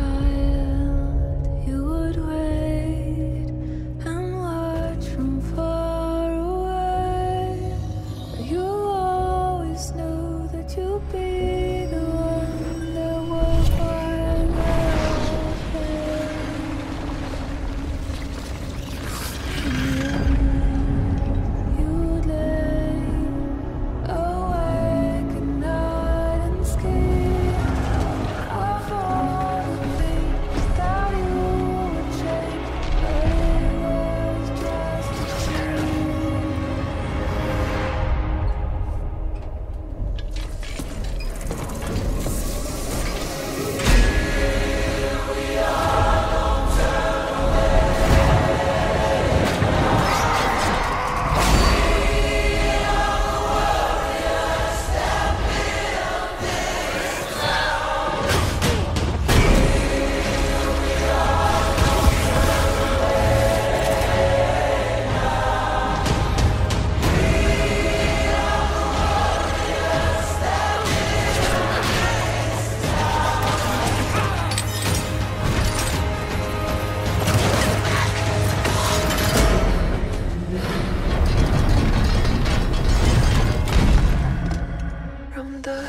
child, you would wait and watch from far away. You always knew that you'd be the one that was by you'd lay awake at night and scheme of all the things that you would change, but it was just a dream. From the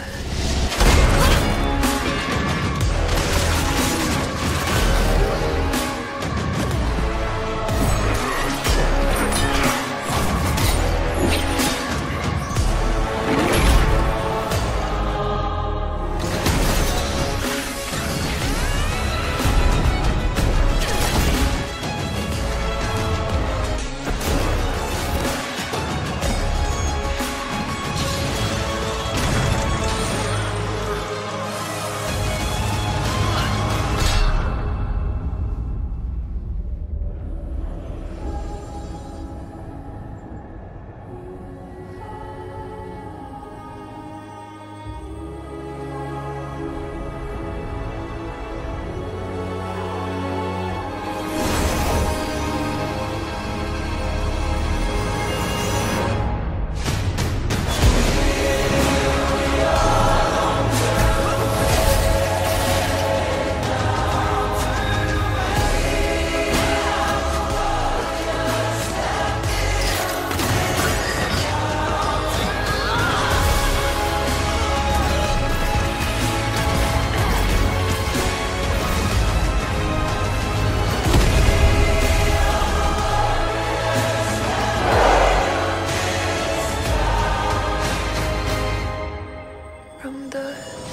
from the